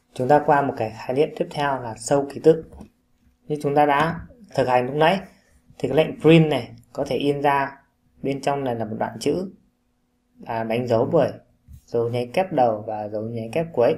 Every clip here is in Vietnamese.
Chúng ta qua một cái khái niệm tiếp theo là sâu ký tự. Như chúng ta đã thực hành lúc nãy thì cái lệnh print này có thể in ra bên trong này là một đoạn chữ và đánh dấu bởi dấu nháy kép đầu và dấu nháy kép cuối.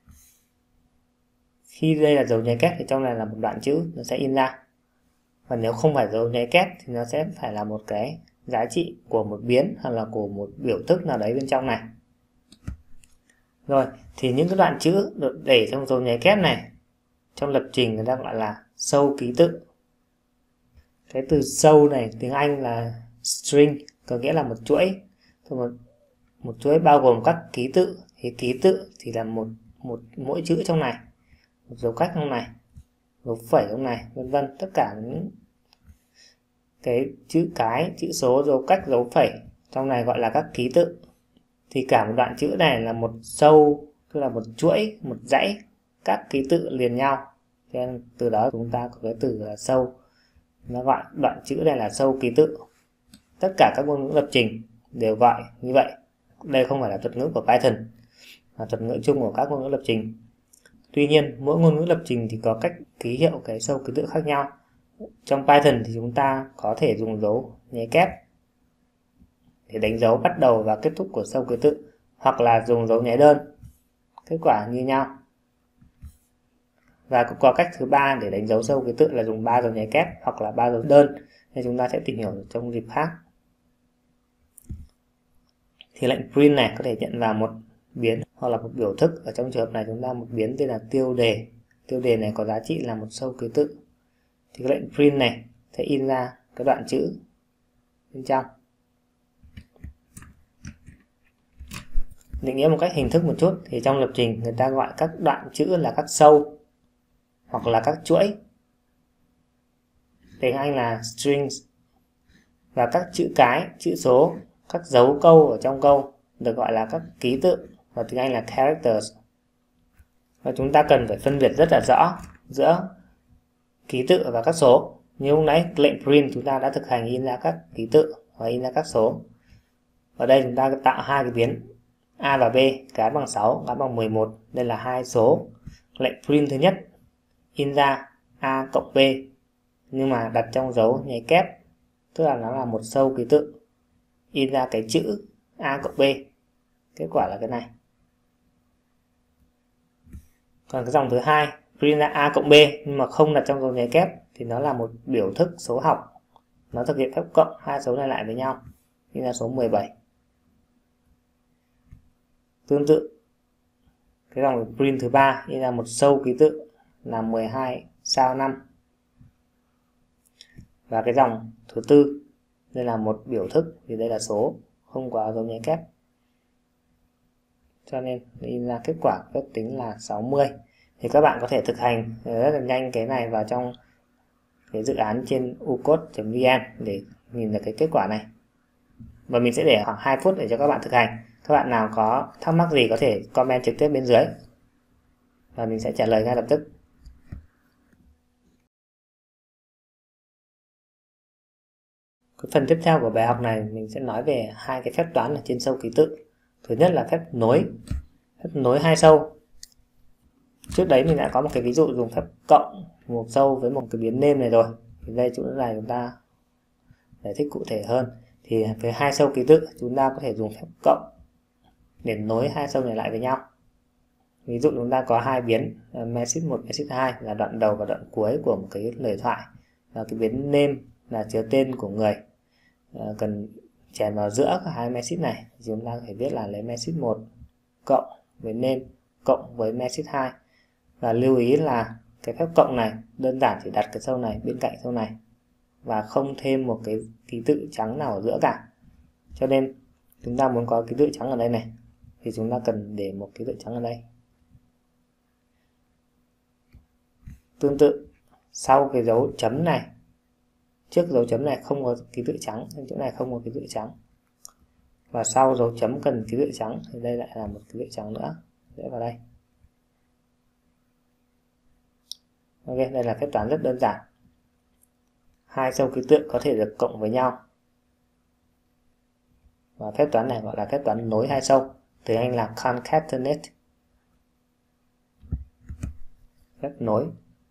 Khi đây là dấu nháy kép thì trong này là một đoạn chữ nó sẽ in ra. Và nếu không phải dấu nháy kép thì nó sẽ phải là một cái giá trị của một biến hoặc là của một biểu thức nào đấy bên trong này. Rồi, thì những cái đoạn chữ được để trong dấu nháy kép này trong lập trình người ta gọi là sâu ký tự. Cái từ sâu này tiếng Anh là string, có nghĩa là một chuỗi. Một chuỗi bao gồm các ký tự. Thì ký tự thì là mỗi chữ trong này, một dấu cách trong này, dấu phẩy trong này, vân vân. Tất cả những cái chữ cái, chữ số, dấu cách, dấu phẩy trong này gọi là các ký tự. Thì cả một đoạn chữ này là một sâu, tức là một chuỗi, một dãy các ký tự liền nhau. Cho nên từ đó chúng ta có cái từ là sâu. Nó gọi đoạn chữ này là sâu ký tự. Tất cả các ngôn ngữ lập trình đều gọi như vậy. Đây không phải là thuật ngữ của Python, mà thuật ngữ chung của các ngôn ngữ lập trình. Tuy nhiên, mỗi ngôn ngữ lập trình thì có cách ký hiệu cái sâu ký tự khác nhau. Trong Python thì chúng ta có thể dùng dấu nháy kép để đánh dấu bắt đầu và kết thúc của sâu ký tự, hoặc là dùng dấu nháy đơn, kết quả như nhau. Và cũng có cách thứ ba để đánh dấu sâu ký tự là dùng 3 dấu nháy kép hoặc là 3 dấu đơn, nên chúng ta sẽ tìm hiểu trong dịp khác. Thì lệnh print này có thể nhận vào một biến hoặc là một biểu thức. Ở trong trường hợp này chúng ta một biến tên là tiêu đề. Tiêu đề này có giá trị là một sâu ký tự. Thì cái lệnh print này sẽ in ra cái đoạn chữ bên trong. Định nghĩa một cách hình thức một chút thì trong lập trình người ta gọi các đoạn chữ là các sâu hoặc là các chuỗi. Tiếng Anh là strings. Và các chữ cái, chữ số, các dấu câu ở trong câu được gọi là các ký tự, và tiếng Anh là characters. Và chúng ta cần phải phân biệt rất là rõ giữa ký tự và các số. Như lúc nãy lệnh print chúng ta đã thực hành in ra các ký tự và in ra các số. Ở đây chúng ta tạo hai cái biến A và B, cái bằng 6, cái bằng 11. Đây là hai số. Lệnh print thứ nhất in ra A cộng B, nhưng mà đặt trong dấu nháy kép, tức là nó là một sâu ký tự, in ra cái chữ A cộng B. Kết quả là cái này. Còn cái dòng thứ hai print ra A cộng B nhưng mà không đặt trong dấu nháy kép thì nó là một biểu thức số học. Nó thực hiện phép cộng hai số này lại với nhau, in ra số 17. Tương tự, cái dòng print thứ ba in ra một sâu ký tự là 12 sao 5. Và cái dòng thứ tư đây là một biểu thức, thì đây là số không có dấu nháy kép, cho nên in ra kết quả phép tính là 60. Thì các bạn có thể thực hành rất là nhanh cái này vào trong cái dự án trên ucode.vn để nhìn được cái kết quả này. Và mình sẽ để khoảng 2 phút để cho các bạn thực hành. Các bạn nào có thắc mắc gì có thể comment trực tiếp bên dưới và mình sẽ trả lời ngay lập tức. Cái phần tiếp theo của bài học này mình sẽ nói về hai cái phép toán ở trên sâu ký tự. Thứ nhất là phép nối hai sâu. Trước đấy mình đã có một cái ví dụ dùng phép cộng một sâu với một cái biến name này rồi. Thì đây chỗ này chúng ta giải thích cụ thể hơn. Thì với hai sâu ký tự chúng ta có thể dùng phép cộng để nối hai sâu này lại với nhau. Ví dụ chúng ta có hai biến message 1, message 2 là đoạn đầu và đoạn cuối của một cái lời thoại. Và cái biến name là chứa tên của người cần chèn vào giữa cả hai message này. Chúng ta có thể viết là lấy message 1 cộng với name cộng với message 2. Và lưu ý là cái phép cộng này đơn giản chỉ đặt cái sâu này bên cạnh sâu này và không thêm một cái ký tự trắng nào ở giữa cả. Cho nên chúng ta muốn có ký tự trắng ở đây này thì chúng ta cần để một ký tự trắng ở đây. Tương tự, sau cái dấu chấm này, trước dấu chấm này không có ký tự trắng, nên chỗ này không có ký tự trắng. Và sau dấu chấm cần ký tự trắng thì đây lại là một ký tự trắng nữa, để vào đây. Ok, đây là phép toán rất đơn giản. Hai sâu ký tự có thể được cộng với nhau. Và phép toán này gọi là phép toán nối hai sâu. Tiếng Anh là concatenate. phép nối.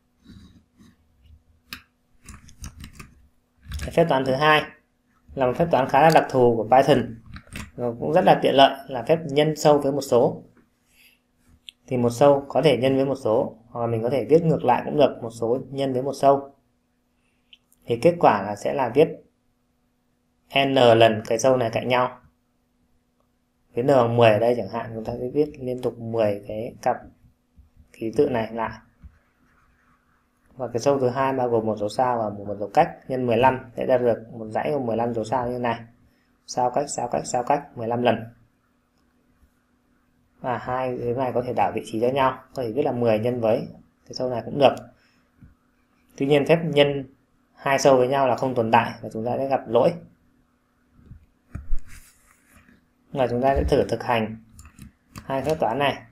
Phép toán thứ hai là một phép toán khá là đặc thù của Python, và cũng rất là tiện lợi, là phép nhân sâu với một số. Thì một sâu có thể nhân với một số, hoặc là mình có thể viết ngược lại cũng được, một số nhân với một sâu. Thì kết quả là sẽ là viết n lần cái sâu này cạnh nhau. Cái n bằng 10 ở đây chẳng hạn, chúng ta sẽ viết liên tục 10 cái cặp ký tự này lại. Và cái sâu thứ hai bao gồm một dấu sao và một dấu cách nhân 15 sẽ ra được một dãy gồm 15 dấu sao như này. Sao cách, sao cách, sao cách 15 lần. Và hai cái này có thể đảo vị trí cho nhau, có thể viết là 10 nhân với cái sâu này cũng được. Tuy nhiên phép nhân hai sâu với nhau là không tồn tại và chúng ta sẽ gặp lỗi. Và chúng ta sẽ thử thực hành hai phép toán này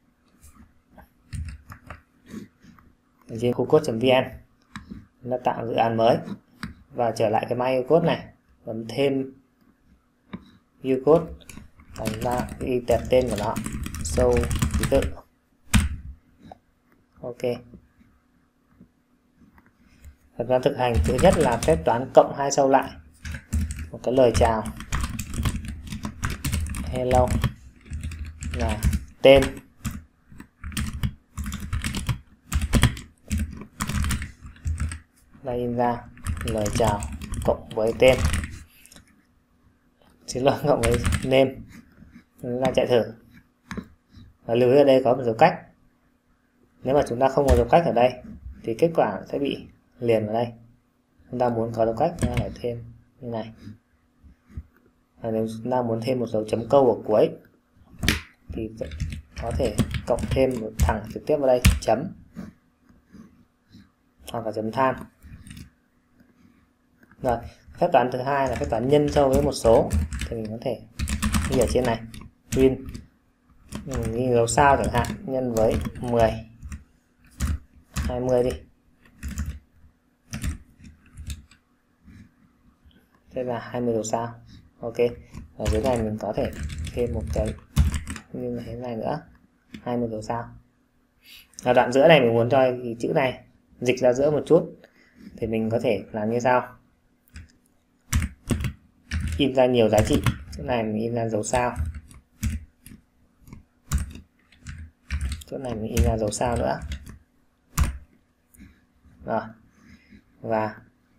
ở trên Qcode.vn. Chúng ta tạo dự án mới và trở lại cái My Ucode này, bấm thêm Ucode và chúng ta ghi tệp tên của nó, sâu ký tự. Ok. Và chúng ta thực hành thứ nhất là phép toán cộng hai sâu lại, một cái lời chào hello là tên đây, in ra lời chào cộng với tên, xin lỗi, cộng với name. Chúng ta chạy thử và lưu ý ở đây có một dấu cách. Nếu mà chúng ta không có dấu cách ở đây thì kết quả sẽ bị liền vào đây. Chúng ta muốn có dấu cách chúng ta phải thêm như này. Và nếu chúng ta muốn thêm một dấu chấm câu ở cuối thì có thể cộng thêm một thẳng trực tiếp vào đây, chấm hoặc là chấm than. Rồi, phép toán thứ hai là phép toán nhân sâu với một số, thì mình có thể ghi ở trên này win, mình ghi dấu sao chẳng hạn, nhân với 10, 20 đi. Thế là 20 dấu sao. Ok. Ở dưới này mình có thể thêm một cái như thế này nữa, 20 dấu sao. Ở đoạn giữa này mình muốn cho cái chữ này dịch ra giữa một chút thì mình có thể làm như sau: in ra nhiều giá trị. Chỗ này mình in ra dấu sao, chỗ này mình in ra dấu sao nữa. Rồi. Và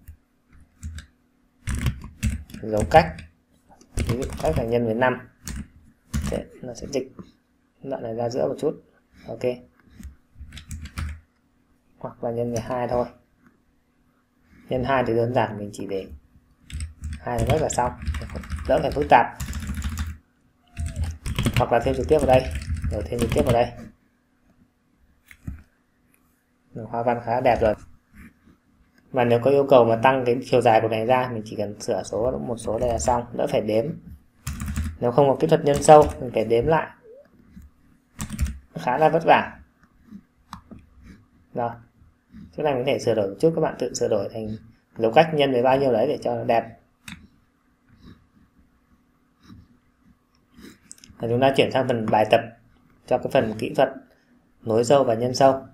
dấu cách, ví dụ cách là nhân với 5, nó sẽ dịch đoạn này ra giữa một chút. Ok. Hoặc là nhân với 2 thôi. Nhân 2 thì đơn giản, mình chỉ để 2 là rất là xong, đỡ phải phức tạp. Hoặc là thêm trực tiếp vào đây, rồi thêm trực tiếp vào đây. Hoa văn khá đẹp rồi. Và nếu có yêu cầu mà tăng cái chiều dài của này ra, mình chỉ cần sửa một số đây là xong, đỡ phải đếm. Nếu không có kỹ thuật nhân sâu, mình phải đếm lại, khá là vất vả. Rồi, chỗ này mình có thể sửa đổi một chút, các bạn tự sửa đổi thành dấu cách nhân với bao nhiêu đấy để cho nó đẹp. Và chúng ta chuyển sang phần bài tập cho cái phần kỹ thuật nối sâu và nhân sâu.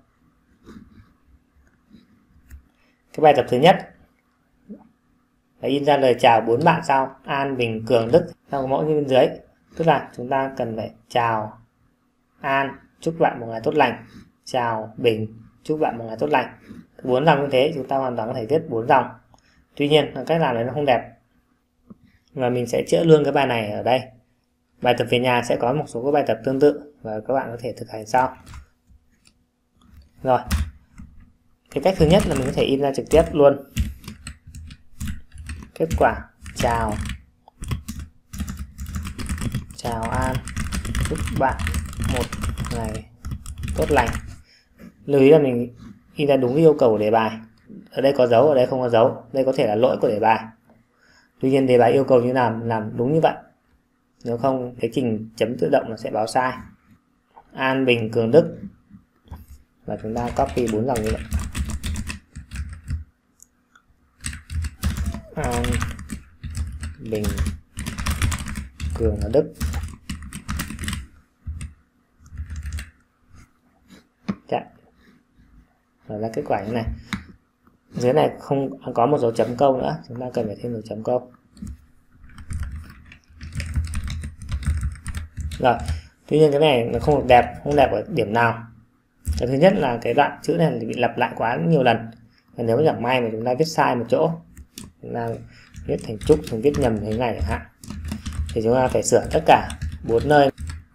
Cái bài tập thứ nhất là in ra lời chào 4 bạn sau: An, Bình, Cường, Đức, theo mẫu như bên dưới. Tức là chúng ta cần phải chào An, chúc bạn một ngày tốt lành, chào Bình, chúc bạn một ngày tốt lành. 4 dòng như thế chúng ta hoàn toàn có thể viết 4 dòng. Tuy nhiên cách làm này nó không đẹp, và mình sẽ chữa luôn cái bài này ở đây. Bài tập về nhà sẽ có một số các bài tập tương tự và các bạn có thể thực hành sau. Rồi, cái cách thứ nhất là mình có thể in ra trực tiếp luôn kết quả: chào An, chúc bạn một ngày tốt lành. Lưu ý là mình in ra đúng yêu cầu của đề bài. Ở đây có dấu, ở đây không có dấu. Đây có thể là lỗi của đề bài. Tuy nhiên đề bài yêu cầu như nào làm đúng như vậy. Nếu không cái trình chấm tự động nó sẽ báo sai. An, Bình, Cường, Đức. Và chúng ta copy 4 dòng như vậy. An, Bình, Cường và Đức. Chạy. rồi ra kết quả như này. Dưới này không có một dấu chấm câu nữa, chúng ta cần phải thêm dấu chấm câu. Rồi, tuy nhiên cái này nó không đẹp ở điểm nào. Cái thứ nhất là cái đoạn chữ này bị lặp lại quá nhiều lần. Và nếu chẳng may mà chúng ta viết sai một chỗ, chúng ta viết thành Trúc, chúng viết nhầm thế này chẳng hạn, thì chúng ta phải sửa tất cả 4 nơi.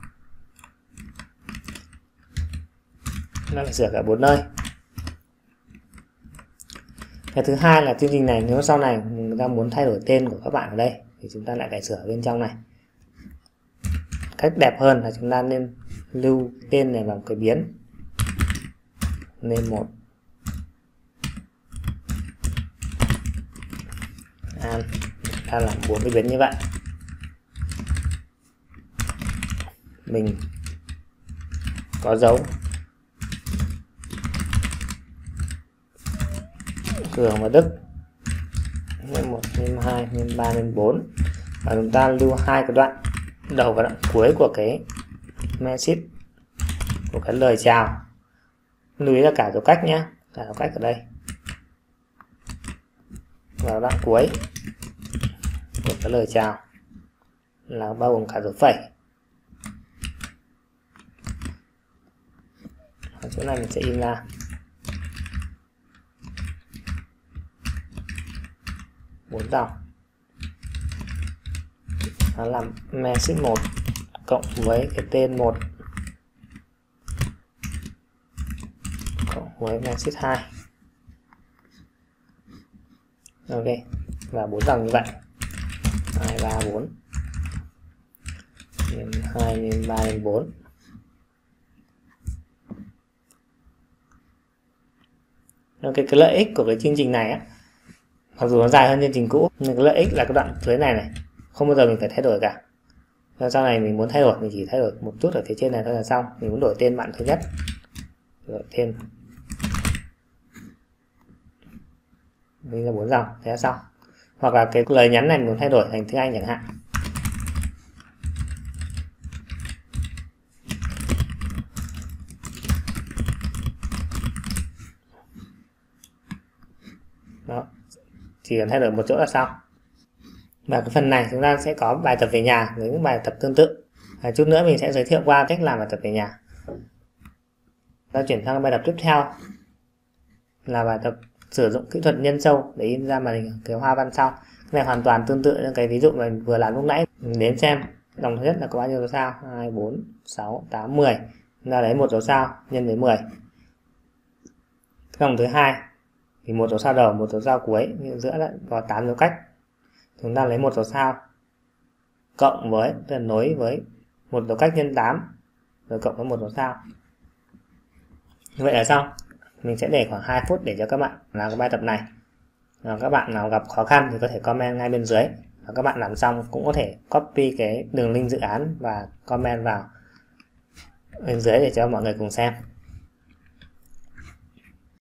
Chúng ta phải sửa cả 4 nơi. Cái thứ hai là chương trình này nếu sau này người ta muốn thay đổi tên của các bạn ở đây thì chúng ta lại phải sửa bên trong này. Cách đẹp hơn là chúng ta nên lưu tên này vào cái biến name 1 ta làm 4 cái biến như vậy. Mình có dấu Cường và Đức, name 1, name 2, name 3, name 4, và chúng ta lưu hai cái đoạn đầu và đoạn cuối của cái message, của cái lời chào. Lưu ý là cả dấu cách nhé, cả dấu cách ở đây và đoạn cuối của cái lời chào là bao gồm cả dấu phẩy. Ở chỗ này mình sẽ in ra 4 dòng. Nó làm message 1 cộng với cái tên 1 cộng với message 2. Ok, và 4 dòng như vậy. 2, 3, 4. Nên 2, nên 3, nên 4. Cái lợi ích của cái chương trình này á, mặc dù nó dài hơn chương trình cũ, nhưng cái lợi ích là cái đoạn dưới này không bao giờ mình phải thay đổi cả. Sau này mình muốn thay đổi, mình chỉ thay đổi một chút ở phía trên này thôi là xong. Mình muốn đổi tên bạn thứ nhất, đổi tên, đây là 4 dòng, thế là xong. Hoặc là cái lời nhắn này mình muốn thay đổi thành tiếng Anh chẳng hạn. Đó, chỉ cần thay đổi một chỗ là xong. Và cái phần này chúng ta sẽ có bài tập về nhà với những bài tập tương tự. Chút nữa mình sẽ giới thiệu qua cách làm bài tập về nhà. Ta chuyển sang bài tập tiếp theo là bài tập sử dụng kỹ thuật nhân sâu để in ra màn hình cái hoa văn sau. Cái này hoàn toàn tương tự như cái ví dụ mà mình vừa làm lúc nãy. Mình đếm xem dòng thứ nhất là có bao nhiêu dấu sao. 2, 4, 6, 8, 10. Chúng ta lấy một dấu sao nhân với 10. Dòng thứ hai thì một dấu sao đầu, một dấu sao cuối, nhưng giữa lại có 8 dấu cách. Chúng ta lấy một dấu sao cộng với, tức là nối với một dấu cách nhân 8 rồi cộng với một dấu sao. Như vậy là xong. Mình sẽ để khoảng 2 phút để cho các bạn làm cái bài tập này. Các bạn nào gặp khó khăn thì có thể comment ngay bên dưới. Và các bạn làm xong cũng có thể copy cái đường link dự án và comment vào bên dưới để cho mọi người cùng xem.